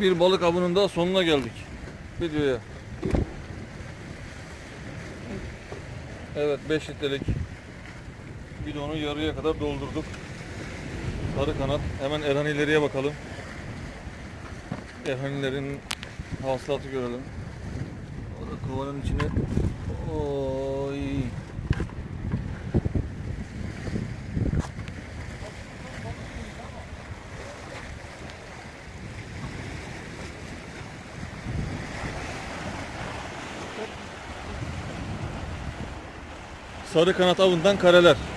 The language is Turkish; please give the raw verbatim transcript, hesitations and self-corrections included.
Bir balık avının da sonuna geldik videoya. Evet, beş litrelik bidonu yarıya kadar doldurduk. Sarıkanat. Hemen erhanileriye bakalım. Erhanilerin hasılatı görelim. O da kovanın içine. Oy. Sarıkanat avından kareler.